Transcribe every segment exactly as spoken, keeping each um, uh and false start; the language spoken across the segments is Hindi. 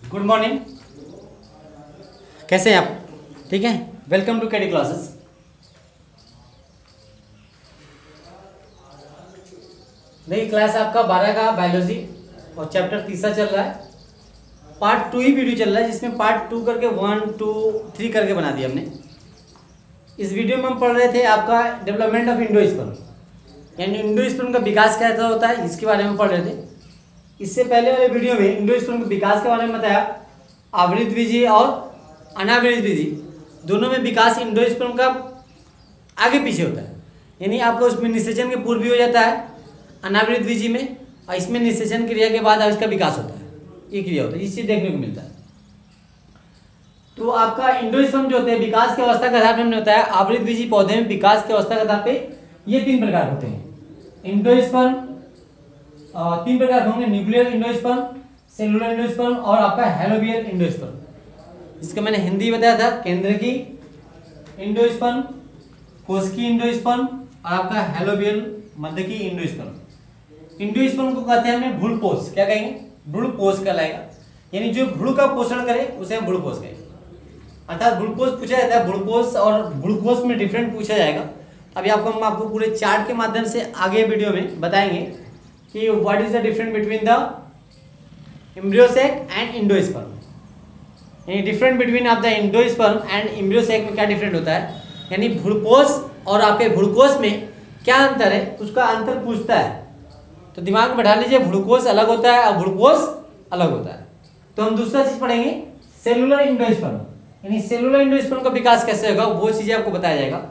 गुड मॉर्निंग, कैसे हैं आप? ठीक है, वेलकम टू केडी क्लासेस। देखिए क्लास आपका बारह का बायोलॉजी और चैप्टर तीसरा चल रहा है। पार्ट टू ही वीडियो चल रहा है, जिसमें पार्ट टू करके वन टू थ्री करके बना दिया हमने। इस वीडियो में हम पढ़ रहे थे आपका डेवलपमेंट ऑफ एंडोस्पर्म, यानी एंडोस्पर्म का विकास कैसा होता है, इसके बारे में पढ़ रहे थे। इससे पहले वाले वीडियो में एंडोस्पर्म के विकास के बारे में बताया। आवृत बीजी और अनावृत बीजी दोनों में विकास एंडोस्पर्म का आगे पीछे होता है, यानी आपको उसमें निषेचन के पूर्व भी हो जाता है अनावृत बीजी में, और इसमें निषेचन क्रिया के बाद इसका विकास होता है, ये क्रिया होता है, इस चीज देखने को मिलता है। तो आपका एंडोस्पर्म जो होते हैं विकास की अवस्था के आधार पर हमने बताया, आवृत बीजी पौधे में विकास की अवस्था के आधार पर ये तीन प्रकार होते हैं। एंडोस्पर्म तीन प्रकार होंगे, न्यूक्लियर एंडोस्पर्म, सेलुलर एंडोस्पर्म और आपका हेलोबियल एंडोस्पर्म। इसका मैंने हिंदी बताया था, केंद्र की एंडोस्पर्म, कोशिकीय एंडोस्पर्म और आपका हेलोबियल मध्य की एंडोस्पर्म। एंडोस्पर्म को कहते हैं हमने भ्रूणपोष, क्या कहेंगे? भ्रूणपोष कहलाएगा, यानी जो भ्रूण का पोषण करे उसे हम भ्रूणपोष कहेंगे। अर्थात भ्रूणपोष पूछा जाता है, भ्रूणपोष और भ्रूणकोष में डिफरेंट पूछा जाएगा। अभी आपको हम आपको पूरे चार्ट के माध्यम से आगे वीडियो में बताएंगे कि what is the difference between the embryo sac and endosperm, यानी different between of the endosperm and embryo sac में क्या डिफरेंट होता है, यानी भ्रूणपोष और आपके भ्रूणकोष में क्या अंतर है, उसका अंतर पूछता है। तो दिमाग में बैठा लीजिए, भ्रूणकोष अलग होता है और भ्रूणकोष अलग होता है। तो हम दूसरा चीज पढ़ेंगे सेलुलर एंडोस्पर्म, यानी सेलुलर एंडोस्पर्म का विकास कैसे होगा वो चीजें आपको बताया जाएगा।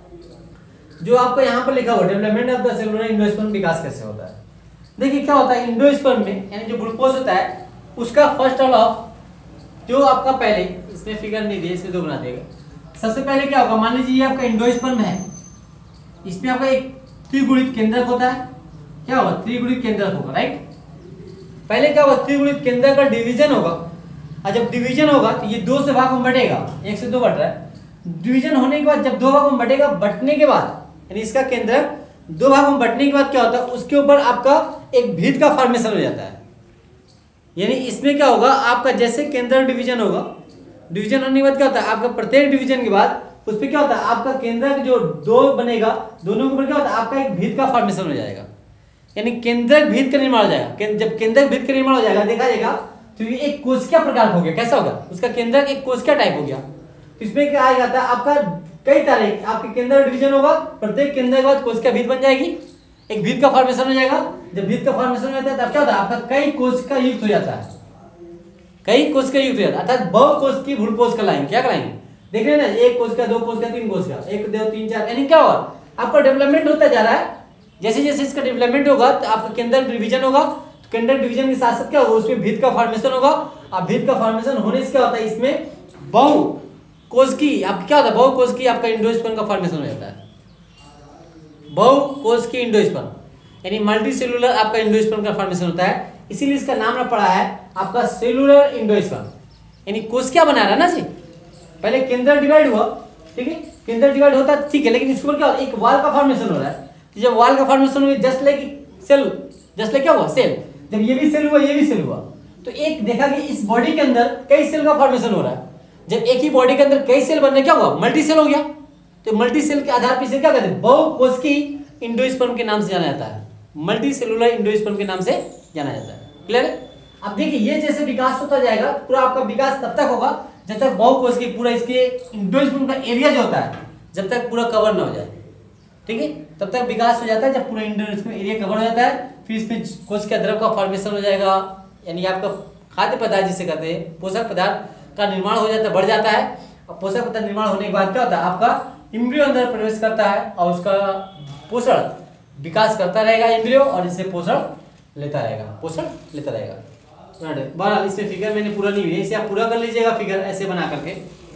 जो आपको यहाँ पर लिखा हुआ development of the cellular endosperm विकास कैसे होता है। देखिए क्या होता है एंडोस्पर्म में, यानी जो भ्रूणपोष होता है उसका फर्स्ट ऑल ऑफ जो आपका पहले, इसमें फिगर नहीं दिए, इसमें दो बना देगा। सबसे पहले क्या होगा, मान लीजिए ये आपका एंडोस्पर्म है, इसमें आपका एक त्रिगुणित केंद्रक होता है। क्या होगा? त्रिगुणित केंद्रक होगा, राइट। पहले क्या होगा, त्रिगुणित केंद्रक का डिवीजन होगा, और जब डिवीजन होगा तो ये दो से भाग में बटेगा, एक से दो बट रहा है। डिवीजन होने के बाद जब दो भाग में बटेगा, बटने के बाद यानी इसका केंद्रक दो भागों में बटने के बाद क्या होता है, उसके ऊपर आपका एक भीत का फॉर्मेशन हो जाता है। यानी इसमें क्या होगा, आपका जैसे केंद्र डिवीजन होगा, डिवीजन होने के बाद क्या होता है, आपका प्रत्येक डिवीजन के बाद उस पर क्या होता है, आपका केंद्रक जो दो बनेगा, दोनों के ऊपर क्या होता है, आपका एक भीत का फॉर्मेशन हो जाएगा, यानी केंद्रक भीत का निर्माण हो जाएगा। जब केंद्रक भीत का निर्माण हो जाएगा, देखा जाएगा तो ये एक कोशिका प्रकार हो गया। कैसा होगा, उसका केंद्रक एक कोशिका टाइप हो गया। तो इसमें क्या आ जाता है, आपका कई तरह आपके केंद्र डिवीजन होगा, प्रत्येक केंद्र के बाद कोशिका भीत बन जाएगी, एक भीत का फॉर्मेशन हो जाएगा। जब भीत का फॉर्मेशन हो जाता है तब क्या होता है, आपका कई कोशिका युक्त हो जाता है, कई कोशिका युक्त हो जाता है, अर्थात बहुकोशिकीय भ्रूणपोष कहलाएंगे। क्या कहलाएंगे, देख रहे हैं ना, एक कोशिका, दो कोशिका, तीन कोशिका, एक दो तीन चार, यानी क्या होगा, आपका डेवलपमेंट होता जा रहा है। जैसे जैसे इसका डेवलपमेंट होगा तो आपका केंद्र डिवीजन होगा, तो केंद्र डिवीजन के साथ साथ क्या होगा, उसमें भीत का फॉर्मेशन होगा। अब भीत का फॉर्मेशन होने से क्या होता है, इसमें बहु कोशिकीय आपका क्या होता है, बहुकोशिकीय आपका एंडोस्पर्म का फॉर्मेशन हो जाता है। बहुकोशिकीय एंडोस्पर्म यानी मल्टी सेलुलर आपका एंडोस्पर्म का फॉर्मेशन होता है, इसीलिए इसका नाम पड़ा है आपका सेलुलर एंडोस्पर्म, यानी कोशिका बना रहा है ना जी। पहले केंद्र डिवाइड हुआ, ठीक है, केंद्र डिवाइड होता है, ठीक है, लेकिन इसमें क्या होता है, एक वॉल का फॉर्मेशन हो रहा है। जब वॉल का फॉर्मेशन हुआ, just like cell, just like क्या हुआ, सेल। जब ये भी सेल हुआ, ये भी सेल हुआ, तो एक देखा कि इस बॉडी के अंदर कई सेल का फॉर्मेशन हो रहा है। जब एक ही बॉडी के अंदर कई सेल बनने, क्या हुआ, मल्टी सेल हो गया। तो मल्टी सेल के आधार पर इसे क्या कहते हैं, बहुकोशिकीय एंडोस्पर्म के नाम से जाना जाता है, मल्टी सेलुलर एंडोस्पर्म के नाम से जाना जाता है। क्लियर है? अब देखिए ये जैसे विकास होता जाएगा, पूरा आपका विकास तब तक होगा जब तक बहुकोशिकीय पूरा इसके एंडोस्पर्म का एरिया जो होता है जब तक पूरा कवर ना हो जाए, ठीक है, तब तक विकास हो जाता है। जब पूरा एंडोस्पर्म एरिया कवर हो जाता है, फिर इसमें कोशिका द्रव का फॉर्मेशन हो जाएगा, यानी आपका खाद्य पदार्थ जिसे कहते हैं, पोषक पदार्थ का निर्माण हो जाता है, बढ़ जाता है। और पोषक पदार्थ निर्माण होने के बाद क्या होता है, आपका एम्ब्रियो अंदर प्रवेश करता है और उसका पोषण विकास करता रहेगा एम्ब्रियो, और इससे पोषण लेता रहेगा, पोषण लेता रहेगा। बहरहाल इसमें फिगर मैंने पूरा नहीं है, इसे आप पूरा कर लीजिएगा फिगर ऐसे बना करके।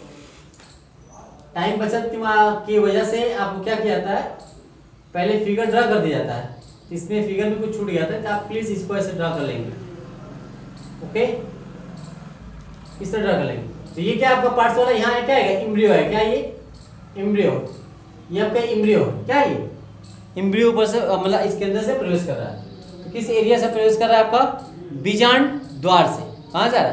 टाइम बचत की वजह से आपको क्या किया जाता है, पहले फिगर ड्रा कर दिया जाता है, इसमें फिगर में कुछ छूट गया था, तो आप प्लीज इसको ऐसे ड्रा कर लेंगे, ओके, इस तरह ड्रा कर लेंगे। तो ये क्या आपका पार्ट्स वाला, यहाँ है क्या है, एम्ब्रियो है, क्या ये एम्ब्रियो, ये आपका एम्ब्रियो, क्या है ये एम्ब्रियो, ऊपर से मतलब इसके अंदर से प्रवेश कर रहा है। तो किस एरिया से प्रवेश कर रहा है, आपका बीजांड द्वार से। कहाँ जा रहा है,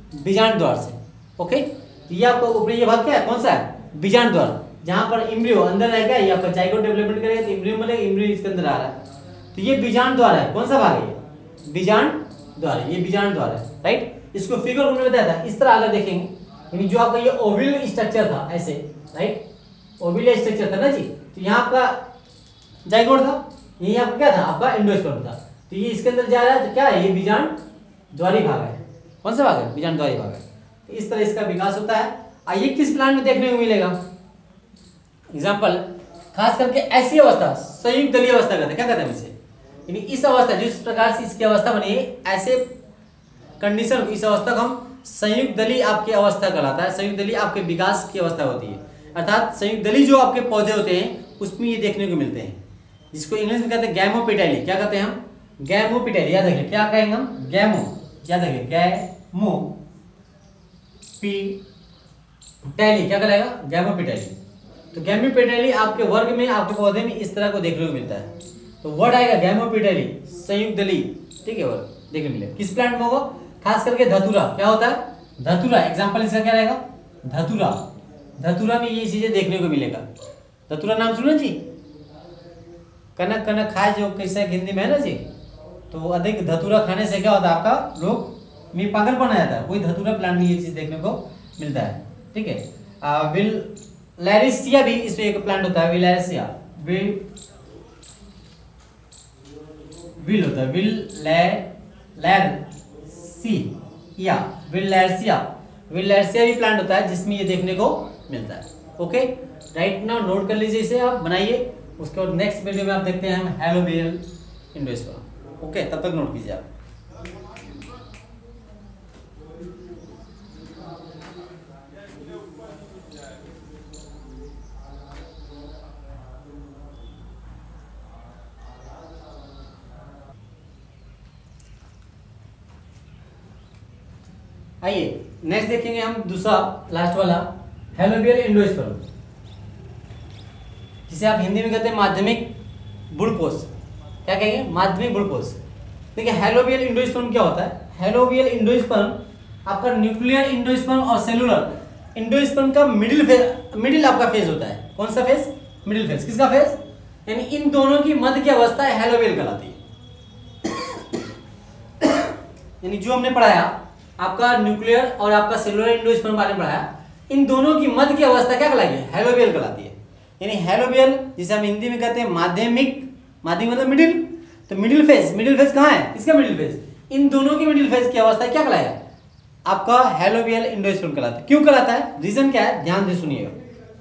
बीजांड द्वार से। ओके, तो ये आपका ऊपरी ये भाग क्या है, कौन सा है, बीजांड द्वार, जहां पर इम्ब्रियो अंदर रहेगा, ये आपका जाइगोट डेवलपमेंट करेगा तो इम्ब्रियो बनेगा, इम्ब्रियो इसके अंदर आ रहा है, तो ये बीजांड द्वार है। कौन सा भाग है ये, बीजांड द्वार, ये बीजांड द्वार है, राइट। इसको फिगर उन्होंने बताया था, इस तरह अगर देखेंगे, यानी जो आपका ये ओवल स्ट्रक्चर था ऐसे, राइट, ओवल स्ट्रक्चर था ना जी, तो यहाँ आपका जाइगोट था, ये आपका क्या था, आपका एंडोस्पर्म था, तो ये इसके अंदर जा रहा है, तो क्या है, ये बीजांड द्वारी भाग है। कौन सा भाग है, बीजांड द्वारी भाग है। तो इस तरह इसका विकास होता है। आइए किस प्लांट में देखने को मिलेगा, एग्जाम्पल, खास करके ऐसी अवस्था संयुक्त दलीय अवस्था कहते हैं, क्या कहते हैं इसे, यानी इस अवस्था जिस प्रकार से इसकी अवस्था बनी है, ऐसे कंडीशन, इस अवस्था को हम संयुक्त दलीय आपकी अवस्था कहलाता है। संयुक्त दलीय आपके विकास की अवस्था होती है, अर्थात संयुक्त दलीय जो आपके पौधे होते हैं उसमें ये देखने को मिलते हैं, जिसको इंग्लिश में कहते हैं गैमोपेटाइली। क्या कहते हैं हम, गैमोपेटाइली, याद रखिए, क्या कहेंगे हम, गैमो, याद रखिए, गैमो पी टैली, क्या कहलाएगा, गैमोपेटाइली। तो गैमोपेटाइली आपके वर्ग में, आपके पौधे में इस तरह को देखने को मिलता है, तो वर्ड आएगा गैमोपेटाइली, संयुक्त दलीय, ठीक है, वर्ग देखने मिलेगा। किस प्लांट में होगा, खास करके धतूरा, क्या होता है, धतूरा, एग्जाम्पल इसका क्या रहेगा, धतूरा, धतूरा में ये चीजें देखने को मिलेगा। धतूरा नाम सुनो जी, कनक कनक खाए जो कैसे हिंदी में है ना जी, तो अधिक धतूरा खाने से क्या होता है, आपका लोग में पागलपन आ जाता है। कोई धतूरा प्लांट में ये चीज देखने को मिलता है, ठीक है। विल लैरिसिया भी इसमें एक प्लांट होता है, विलैरिसिया, विल विल होता है, विल लै लैरसिया, विल लैरसिया, विल लैरसिया भी प्लांट होता है जिसमें ये देखने को मिलता है। ओके, राइट नाउ नोट कर लीजिए, इसे आप बनाइए, उसके बाद नेक्स्ट वीडियो में आप देखते हैं हम हैलोबियल एंडोस्पर्म। ओके, तब तक नोट कीजिए आप। आइए नेक्स्ट देखेंगे हम दूसरा लास्ट वाला हैलोबियल एंडोस्पर्म, जिसे आप हिंदी में कहते हैं माध्यमिक बुड़पोष। क्या कहेंगे, माध्यमिक बुड़पोष। देखिए हैलोबियल एंडोस्पर्म क्या होता है, हैलोबियल एंडोस्पर्म आपका न्यूक्लियर एंडोस्पर्म और सेलुलर एंडोस्पर्म का मिडिल फेज, मिडिल आपका फेज होता है। कौन सा फेज, मिडिल फेज। किसका फेज, यानी इन दोनों की मध्य की अवस्था हैलोबियल कहलाती है। यानी जो हमने पढ़ाया आपका न्यूक्लियर और आपका सेलुलर एंडोस्पर्म बारे में पढ़ाया, इन दोनों की मध्य की अवस्था क्या कहलाती है, हैलोबियल कहलाती है। यानी हैलोबियल जिसे हम हिंदी में कहते हैं माध्यमिक, माध्यमिक मतलब मिडिल, तो मिडिल फेज, मिडिल फेज कहाँ है, इसका मिडिल फेज, इन दोनों की मिडिल फेज की अवस्था क्या कहलाएगा, आपका हैलोबियल एंडोस्पर्म कहलाता है। क्यों कहलाता है, रीजन क्या है, ध्यान से सुनिएगा।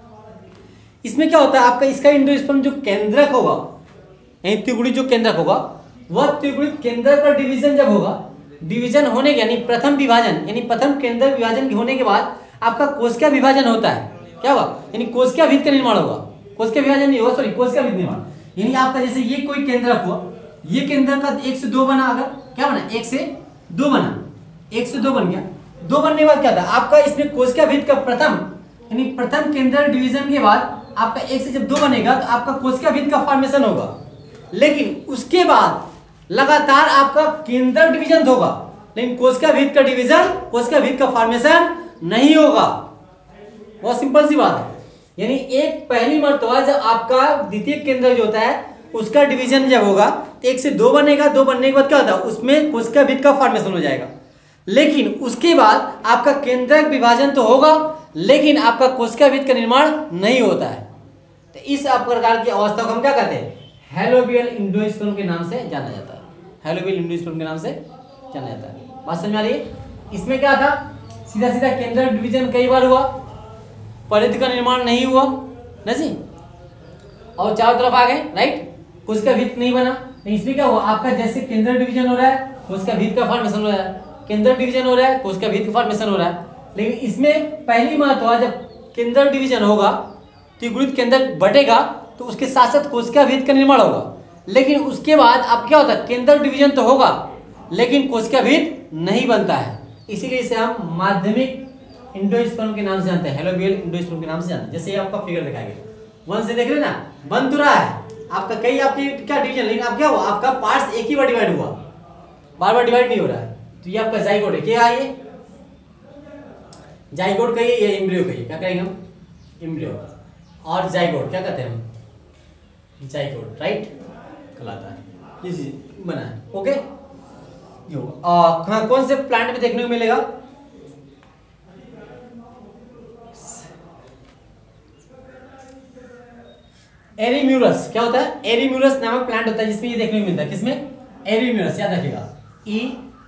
इसमें क्या होता है, आपका इसका एंडोस्पर्म जो केंद्रक होगा, यानी त्रिगुणित जो केंद्रक होगा, वह त्रिगुणित केंद्रक का डिवीजन जब होगा, डिवीजन होने के यानी प्रथम विभाजन, यानी प्रथम केंद्रक विभाजन होने के बाद आपका कोशिका विभाजन होता है। क्या होगा, यानी कोशिका भित्त का निर्माण होगा, कोशिका विभाजन नहीं होगा, सॉरी कोशिका भित्त निर्माण। यानी आपका जैसे ये कोई केंद्रक हुआ, ये केंद्रक का एक से दो बना, अगर क्या बना, एक से दो बना, एक से दो बन गया, दो बनने के बाद क्या था, आपका इसमें कोशिका भित्त का प्रथम यानी प्रथम केंद्रक डिवीजन के बाद आपका एक से जब दो बनेगा तो आपका कोशिका भित्त का फॉर्मेशन होगा। लेकिन उसके बाद लगातार आपका केंद्रक डिवीजन होगा, लेकिन कोशिका भित्त का डिवीजन, कोशिका भित्त का फॉर्मेशन नहीं होगा। बहुत सिंपल सी बात है। यानी एक पहली मर्तबा जब आपका द्वितीय केंद्रक जो होता है उसका डिवीजन जब होगा तो एक से दो बनेगा, दो बनने के बाद क्या होता है, उसमें कोशिका भित्त का फॉर्मेशन हो जाएगा। लेकिन उसके बाद आपका केंद्रक विभाजन तो होगा, लेकिन आपका कोशिका भित्त का निर्माण नहीं होता है। तो इस प्रकार की अवस्था को हम क्या कहते हैं, हैलोबियल एंडोस्पर्म के नाम से जाना जाता है। हैलोबियल एंडोस्पर्म के नाम से जाना जाता है। बात समझ में आ रही है। इसमें क्या था, सीधा सीधा केंद्रक डिवीजन कई बार हुआ, परिधि का निर्माण नहीं हुआ ना जी, और चारों तरफ आ गए, राइट, कोशिका भित्त नहीं बना। इसमें क्या हुआ, आपका जैसे केंद्रक डिवीजन हो रहा है, कोशिका भित्त का फॉर्मेशन हो रहा है, केंद्रक डिवीजन हो रहा है, कोशिका भित्त का फॉर्मेशन हो रहा है। लेकिन इसमें पहली महत्व जब केंद्रक डिवीजन होगा, त्रिगुणित केंद्रक बटेगा, तो उसके साथ साथ कोशिका भित्त का निर्माण होगा। लेकिन उसके बाद अब क्या होता है, केंद्रक डिवीजन तो होगा लेकिन कोशिका भित्त नहीं बनता है। इसीलिए इसे हम माध्यमिक एंडोस्पर्म के नाम से जानते हैं, हैलोबियल एंडोस्पर्म के नाम से जानते हैं। जैसे ये आपका फिगर दिखाएंगे, वन से देख रहे ना, बन तो रहा है आपका, कई आपके क्या डिवीजन, लेकिन अब क्या हुआ, आपका पार्ट्स एक ही बार डिवाइड हुआ, बार बार डिवाइड नहीं हो रहा है। तो ये आपका जाइगोट है, क्या है ये जाइगोट कहिए या एम्ब्रियो कहिए, क्या कहेंगे हम? एम्ब्रियो। और जाइगोट क्या कहते हैं हम? जाइगोट, राइट कहलाता है, ये चीज बना है। ओके, यो हाँ, कौन से प्लांट में देखने को मिलेगा? एरीम्यूरस। क्या होता है? एरीम्यूरस नामक प्लांट होता है जिसमें ये देखने को मिलता है। किसमें? एरीम्यूरस, याद रखिएगा, E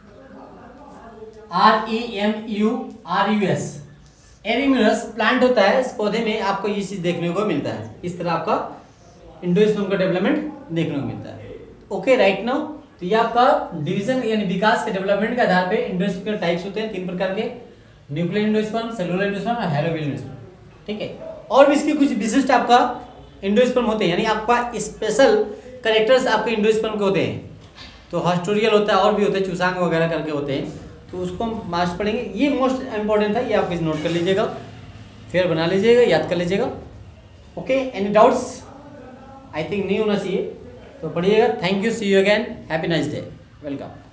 R E M U R U S. Eremurus plant होता है, इस पौधे में आपको ये चीज देखने को मिलता है। इस तरह आपका एंडोस्पर्म का डेवलपमेंट देखने को मिलता है। ओके, राइट नाउ तो ये आपका डिवीजन यानी विकास के डेवलपमेंट के आधार पे एंडोस्पर्म के टाइप्स होते हैं तीन प्रकार के, न्यूक्लियर एंडोस्पर्म, सेलुलर एंडोस्पर्म और हैलोबियल एंडोस्पर्म। ठीक है, और भी इसके कुछ विशिष्ट आपका एंडोस्पर्म होते हैं, यानी आपका स्पेशल कैरेक्टर्स आपके एंडोस्पर्म के होते हैं। तो हॉस्टोरियल होता है और भी होते हैं, चूसांग वगैरह करके होते हैं, तो उसको हम मार्क्स पढ़ेंगे। ये मोस्ट इंपॉर्टेंट था, ये आप इस नोट कर लीजिएगा, फिर बना लीजिएगा, याद कर लीजिएगा। Okay, any doubts? I think नहीं होना चाहिए, तो पढ़िएगा। Thank you, see you again, happy nice day, welcome.